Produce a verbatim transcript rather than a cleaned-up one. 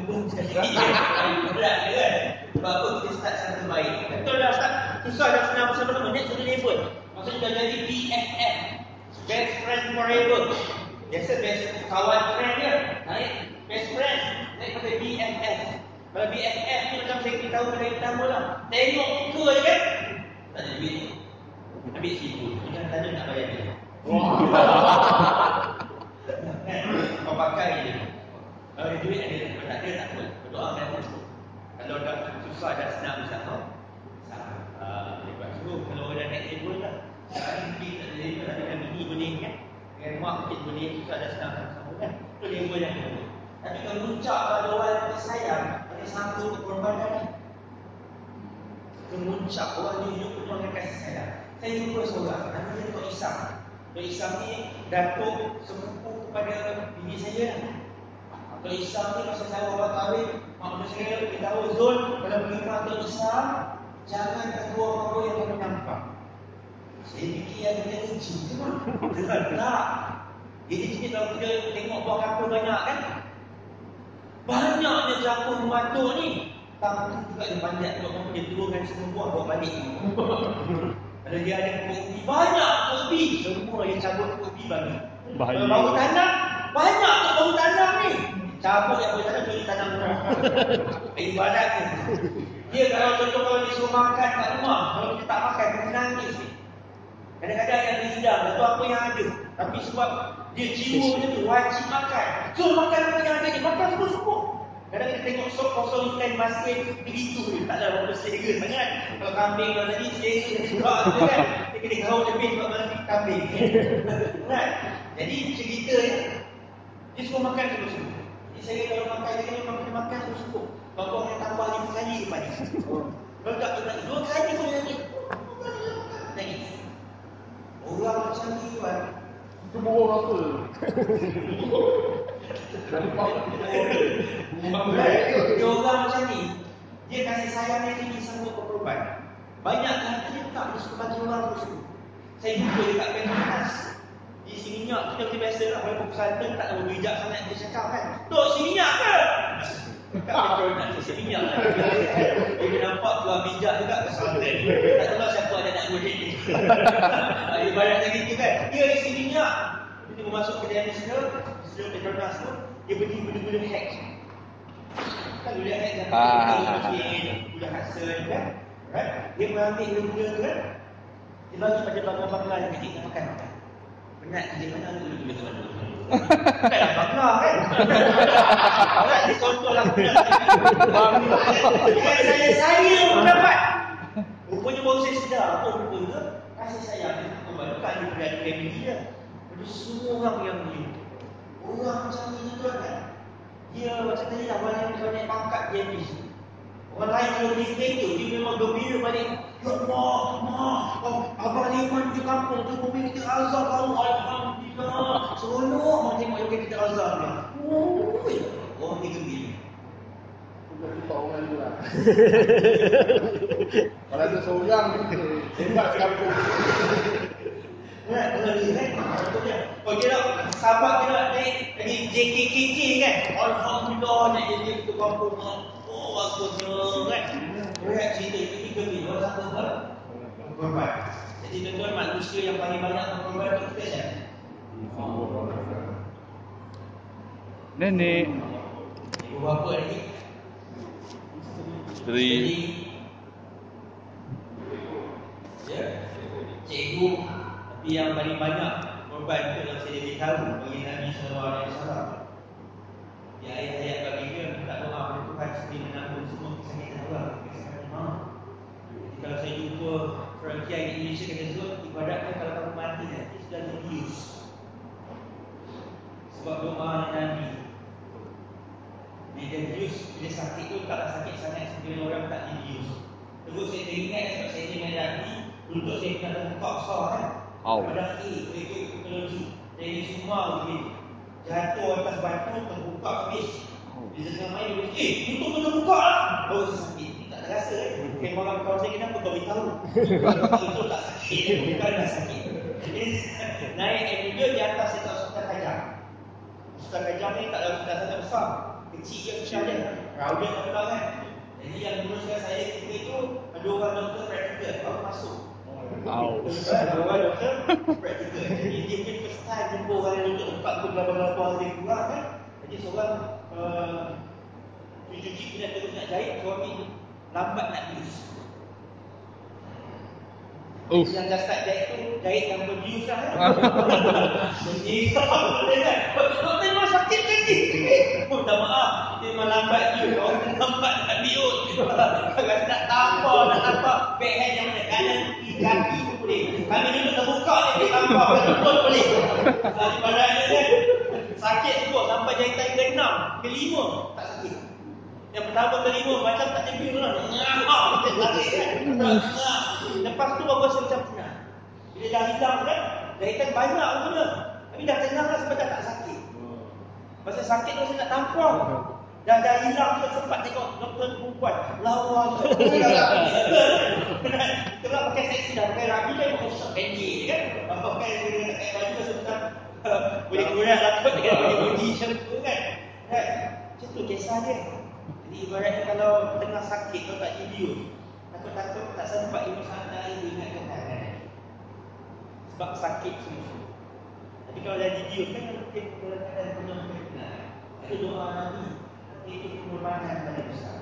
pun sekali. Berat ke kan? Sebab apa kita start cara terbaik? Betul dah start. Susah dah senang bersama nama. Next satu level. Maksudnya dah jadi B F F. Best friend forever. Biasa best kawan friend dia. Naik best friend. Naik pada B F F. Kalau B F F ni macam saya beritahu pada yang pertama lah. Tengok muka je kan? Tak ada duit. Ambil situ. Jangan tanya nak bayar dia. Kau pakai je. Kalau ada duit ada. Kalau tak ada tak apa. Berdoa kan masuk. Kalau dah susah dah senang usaha. Haa. Lepas tu kalau dah naik level lah. Sekarang mungkin tak ada level lah. Dengan mini boleh kan. Dengan rumah mungkin boleh. Susah dah senang sama kan. Itu level yang kedua. Tapi kalau puncak kalau ada orang yang sayang. Ada satu pengorbanan ni. Kemuncak orang dia hidup penuh dengan kasih sayang. Saya jumpa seorang. Namanya Tok Isam. Tok Isam ni datuk sepupu kepada bini saya lah. Tok Isam ni masa saya awal kahwin, mak muda saya beritahu Zul, kalau pergi rumah Tok Isam, jangan tunggu apa-apa yang kamu nampak. Saya fikir yang dia uji tu kan? Tak. Jadi sini kalau kita tengok buah kapur banyak kan? Banyaknya capur membatuk ni. Tapi juga dia banyak buat apa dia turunkan semua buah bawa balik. Kalau dia ada pokok ubi, banyak pokok ubi. Semua dia cabut pokok ubi bagi. Kalau baru tanam, banyak tu baru tanam ni. Cabut yang baru tanam, jadi tanam rumah. Ibadat ni. Dia kalau contoh kalau dia suruh makan kat rumah, kalau dia tak makan, dia menangis ni. Kadang-kadang yang dihidang, tak tahu apa yang ada. Tapi sebab dia jiwa macam tu, wajib makan. So makan apa yang ada ni, makan semua-semua. Kadang kita tengok sop kosong ikan masin, begitu je. Tak ada apa-apa selera sangat. Kalau kambing kalau tadi, selera dia juga tu kan. Dia kena kau lebih sebab mana kambing. Kan? Jadi cerita ni, dia suruh makan semua-semua. Jadi saya kalau makan, dia kena makan, makan semua-semua. Kalau orang tambah lima kali lepas ni. Kalau tak pernah, dua kali pun nangis. Nangis. Orang macam ni kan. Itu burung apa? Dia orang macam ni. Dia kasih sayang yang tinggi sanggup berkorban. Banyak kata dia tak boleh suka bagi orang tu. Saya jumpa dekat Pentas. Di si minyak kita biasa lah. Walaupun pesantren tak tahu bijak sangat dia cakap kan. Tok si minyak ke? Tak betul nak si minyak lah. Dia nampak keluar bijak juga pesantren. Tak tahu siapa ada nak boleh ni. Dia banyak lagi tu kan. Dia isi minyak. Dia masuk ke dalam Islam. Islam Petronas tu. Dia pergi benda-benda hack. Kan dia hack dan dia hasil kan. Dia mengambil benda-benda tu kan. Dia bagi pada bangla-bangla yang kecil nak makan. Penat dia mana ada benda-benda tu mana. Bukanlah bangla kan. Orang dia contoh lah. Bangla. Saya-saya pun dapat. Rupanya baru saya sedar. Oh rupanya kasih sayang. Bukan dia berada di family dia. Ada semua orang yang dia. Orang macam ni tuan kan. Dia macam tadi lah, orang yang naik pangkat dia habis. Orang lain kalau dia kereta, dia memang gembira balik. Ya Allah, Allah, oh, Abang Liman di kampung tu, bumi kita azab tahu. Alhamdulillah. Seronok orang tengok yang kita azab ni. Oh, orang dia gembira. Bukan kita orang tu lah. Kalau ada seorang kita, hebat kampung. Kan, kalau dia kan, contohnya. Oh dia nak, sahabat dia nak naik lagi J K K K kan. Alhamdulillah naik J K K K ke kampung. Oh, bagusnya kan. Berat cerita itu tiga mil. Orang satu kan? Korban. Jadi tuan-tuan manusia yang paling banyak berkorban itu kita kan? Nenek. Ibu bapa lagi? Isteri. Ya. Cikgu. Tapi yang paling banyak korban itu yang saya beritahu bagi Nabi sallallahu alaihi wasallam. Di ayat-ayat baginda minta doa kepada Tuhan supaya menanggung semua kesakitan orang, kesakitan mak. Jadi kalau saya jumpa orang kiai di Indonesia kata Zul, ibadatnya kalau kamu mati nanti sudah dibius. Sebab doa Nabi. Bila dibius, bila sakit tu taklah sakit sangat seperti orang tak dibius. Terus saya teringat sebab saya dengan Nabi, untuk saya kena buka besar kan. Oh. Pada A, ikut teknologi. Jadi semua begini. Jatuh atas batu, terbuka habis. Bila tengah main, dia berkata, eh, tutup tu terbuka lah. Baru saya sakit. Tak terasa kan. Kayak orang kawan saya, kenapa kau beritahu? Itu tak sakit. Bukan dah sakit. Naik air dia di atas itu Ustaz Kajang. Ustaz Kajang ni tak ada Ustaz sangat besar. kecil je susah je. Crowded pula kan. Jadi yang teruskan saya ketika itu ada orang doktor praktikal baru masuk. Wow. Ada orang doktor praktikal. Jadi dia punya first time jumpa orang yang duduk tempat tu berapa-berapa hari kurang kan. Jadi seorang uh, cuci punya terus nak jahit, suami tu lambat nak bius. Uff. Yang dah start jahit tu, jahit yang berbius lah kan. Jadi boleh kan. Doktor memang sakit kan ni. Oh minta maaf, kita memang lambat je. Orang lambat nak bius. Kalau nak tampar, nak tampar backhand yang mana kanan, kiri, kaki tu boleh. Kami duduk terbuka ni, kita tampar betul boleh. Daripada dia kan, sakit tu sampai jahitan ke enam, ke lima tak sakit. Yang pertama kelima macam tak terbius lah. Ngah, kita tarik kan. Ngah. Lepas tu baru rasa macam tenang. Bila dah hilang kan, jahitan banyak pun lah. Tapi dah tenang lah sebab dah tak sakit. Masa sakit tu saya nak tampar. Dah dah hilang tu sempat tengok doktor perempuan. Lawa. Kita lah pakai seksi dah. Pakai rabi kan pakai short pendek kan. Pakai pakai baju dah sebentar. Boleh kurang takut dengan body macam tu kan. Kan? Macam tu kisah dia. Jadi ibaratnya kalau tengah sakit kau tak video, takut-takut tak sempat ilmu santai ingatkan kan. Sebab sakit semua. Tapi kalau dah video kan mungkin dalam keadaan penuh kebenaran. Ada doa Nabi, itu pengorbanan pada besar.